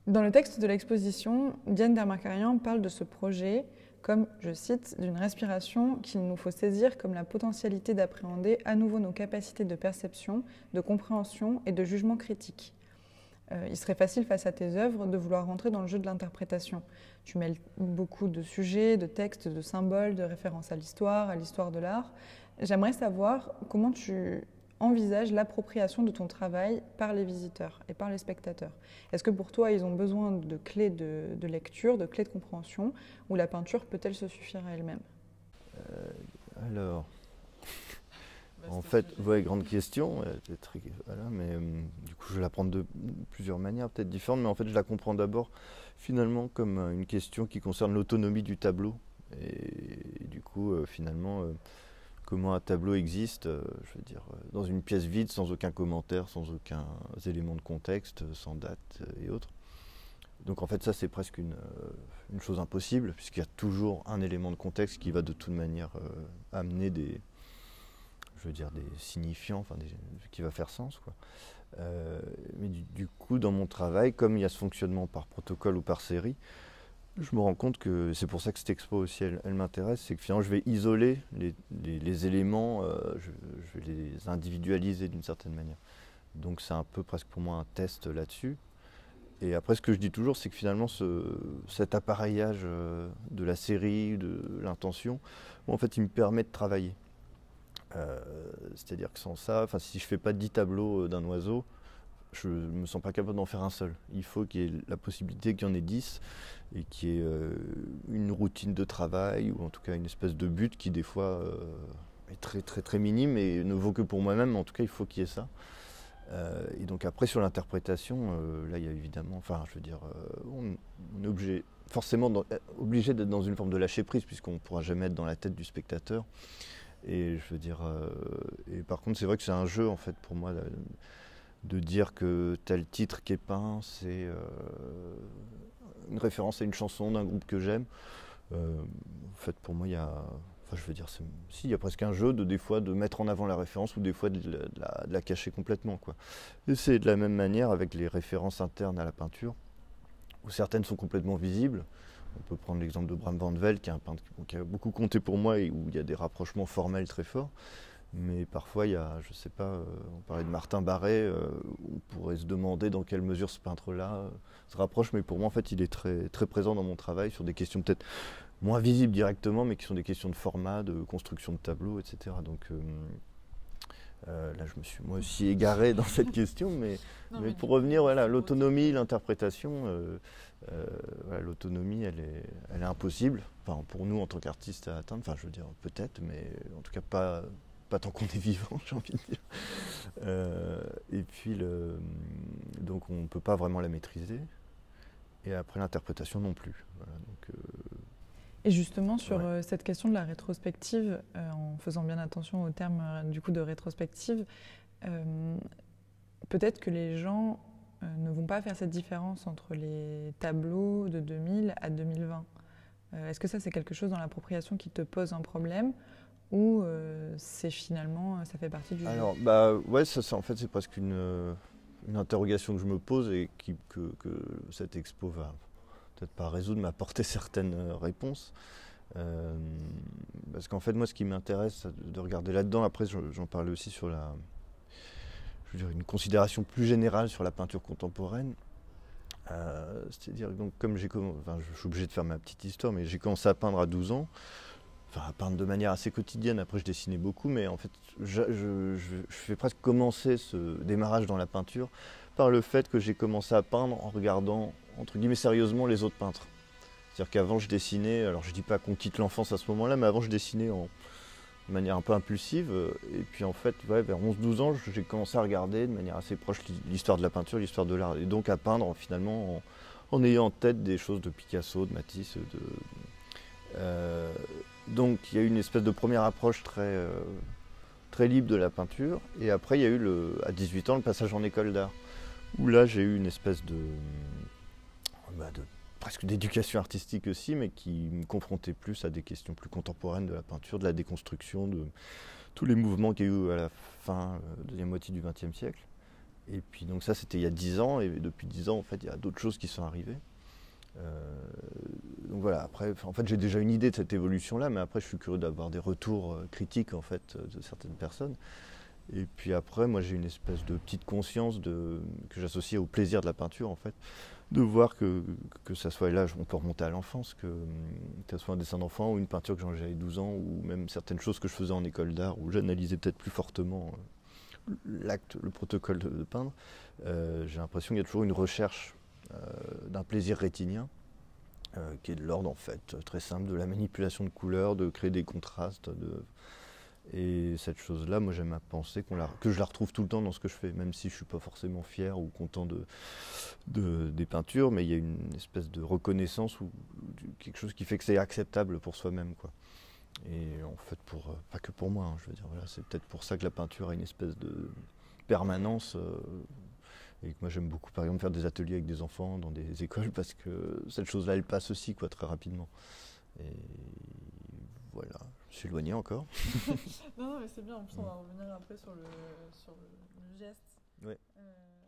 Dans le texte de l'exposition, Diane Dermakarian parle de ce projet comme, je cite, d'une respiration qu'il nous faut saisir comme la potentialité d'appréhender à nouveau nos capacités de perception, de compréhension et de jugement critique. Il serait facile face à tes œuvres de vouloir rentrer dans le jeu de l'interprétation. Tu mêles beaucoup de sujets, de textes, de symboles, de références à l'histoire de l'art. J'aimerais savoir comment tu envisages l'appropriation de ton travail par les visiteurs et par les spectateurs. Est-ce que pour toi, ils ont besoin de clés de lecture, de clés de compréhension, ou la peinture peut-elle se suffire à elle-même? Alors, en fait, ouais, grande question, voilà, mais du coup je vais la prendre de plusieurs manières, peut-être différentes, mais en fait je la comprends d'abord finalement comme une question qui concerne l'autonomie du tableau. Et du coup, finalement, comment un tableau existe, je veux dire, dans une pièce vide, sans aucun commentaire, sans aucun élément de contexte, sans date et autres. Donc en fait ça c'est presque une chose impossible, puisqu'il y a toujours un élément de contexte qui va de toute manière amener des, je veux dire, des signifiants, enfin qui va faire sens, quoi. Mais du coup, dans mon travail, comme il y a ce fonctionnement par protocole ou par série, je me rends compte que c'est pour ça que cette expo aussi, elle m'intéresse, c'est que finalement, je vais isoler les éléments, je vais les individualiser d'une certaine manière. Donc c'est un peu presque pour moi un test là-dessus. Et après, ce que je dis toujours, c'est que finalement, cet appareillage de la série, de l'intention, en fait, il me permet de travailler. C'est-à-dire que sans ça, si je fais pas 10 tableaux d'un oiseau, je ne me sens pas capable d'en faire un seul. Il faut qu'il y ait la possibilité qu'il y en ait 10 et qu'il y ait une routine de travail ou en tout cas une espèce de but qui des fois est très très très minime et ne vaut que pour moi-même, mais en tout cas il faut qu'il y ait ça. Et donc après sur l'interprétation, là il y a évidemment, je veux dire, on est obligé, forcément obligé d'être dans une forme de lâcher prise puisqu'on ne pourra jamais être dans la tête du spectateur. Et je veux dire, et par contre, c'est vrai que c'est un jeu en fait pour moi de dire que tel titre qui est peint, c'est une référence à une chanson d'un groupe que j'aime. En fait, pour moi, il y a, je veux dire, il y a presque un jeu des fois de mettre en avant la référence ou des fois de la cacher complètement, quoi. Et c'est de la même manière avec les références internes à la peinture, où certaines sont complètement visibles. On peut prendre l'exemple de Bram van Velde, qui est un peintre qui a beaucoup compté pour moi et où il y a des rapprochements formels très forts. Mais parfois, il y a, je sais pas, on parlait de Martin Barret, on pourrait se demander dans quelle mesure ce peintre-là se rapproche. Mais pour moi, en fait, il est très, très présent dans mon travail sur des questions peut-être moins visibles directement, mais qui sont des questions de format, de construction de tableau, etc. Donc là, je me suis moi aussi égaré dans cette question, mais pour revenir, voilà, l'autonomie, l'interprétation, voilà, l'autonomie, elle est impossible. Enfin, pour nous en tant qu'artistes à atteindre. Enfin, je veux dire, peut-être, mais en tout cas pas tant qu'on est vivant, j'ai envie de dire. Et puis, donc, on ne peut pas vraiment la maîtriser. Et après, l'interprétation non plus. Voilà, donc, et justement, sur cette question de la rétrospective, en faisant bien attention au terme du coup de rétrospective, peut-être que les gens ne vont pas faire cette différence entre les tableaux de 2000 à 2020. Est-ce que ça, c'est quelque chose dans l'appropriation qui te pose un problème ou c'est finalement, ça fait partie du jeu? Alors, ouais, ça en fait, c'est presque une interrogation que je me pose et que cette expo va peut-être pas résoudre, mais apporter certaines réponses. Parce qu'en fait, moi, ce qui m'intéresse de regarder là-dedans, après, j'en parlais aussi sur je veux dire, une considération plus générale sur la peinture contemporaine. C'est-à-dire, donc, comme je suis obligé de faire ma petite histoire, mais j'ai commencé à peindre à 12 ans. Enfin, à peindre de manière assez quotidienne. Après, je dessinais beaucoup, mais en fait, je fais presque commencer ce démarrage dans la peinture par le fait que j'ai commencé à peindre en regardant, entre guillemets, sérieusement les autres peintres. C'est-à-dire qu'avant, je dessinais, alors je dis pas qu'on quitte l'enfance à ce moment-là, mais avant, je dessinais de manière un peu impulsive. Et puis, en fait, ouais, vers 11-12 ans, j'ai commencé à regarder de manière assez proche l'histoire de la peinture, l'histoire de l'art. Et donc à peindre, finalement, en ayant en tête des choses de Picasso, de Matisse, donc il y a eu une espèce de première approche très libre de la peinture. Et après, il y a eu, à 18 ans, le passage en école d'art. Où là, j'ai eu une espèce de presque d'éducation artistique aussi, mais qui me confrontait plus à des questions plus contemporaines de la peinture, de la déconstruction, de tous les mouvements qu'il y a eu à la fin, deuxième moitié du XXe siècle. Et puis donc ça c'était il y a 10 ans, et depuis 10 ans en fait il y a d'autres choses qui sont arrivées. Donc voilà, après en fait j'ai déjà une idée de cette évolution-là, mais après je suis curieux d'avoir des retours critiques en fait de certaines personnes. Et puis après moi j'ai une espèce de petite conscience que j'associe au plaisir de la peinture en fait, de voir que ça soit, et là on peut remonter à l'enfance, que ça soit un dessin d'enfant ou une peinture que j'avais 12 ans, ou même certaines choses que je faisais en école d'art où j'analysais peut-être plus fortement l'acte, le protocole de peindre. J'ai l'impression qu'il y a toujours une recherche d'un plaisir rétinien qui est de l'ordre en fait très simple de la manipulation de couleurs, de créer des contrastes, et cette chose-là, moi j'aime à penser que je la retrouve tout le temps dans ce que je fais, même si je ne suis pas forcément fier ou content des peintures, mais il y a une espèce de reconnaissance ou quelque chose qui fait que c'est acceptable pour soi-même, quoi. Et en fait, pas que pour moi, hein, je veux dire, voilà, c'est peut-être pour ça que la peinture a une espèce de permanence. Et que moi j'aime beaucoup par exemple faire des ateliers avec des enfants dans des écoles, parce que cette chose-là elle passe aussi, quoi, très rapidement. Et voilà, je suis éloigné encore. Non, mais c'est bien, en plus on va revenir après sur le geste. Ouais.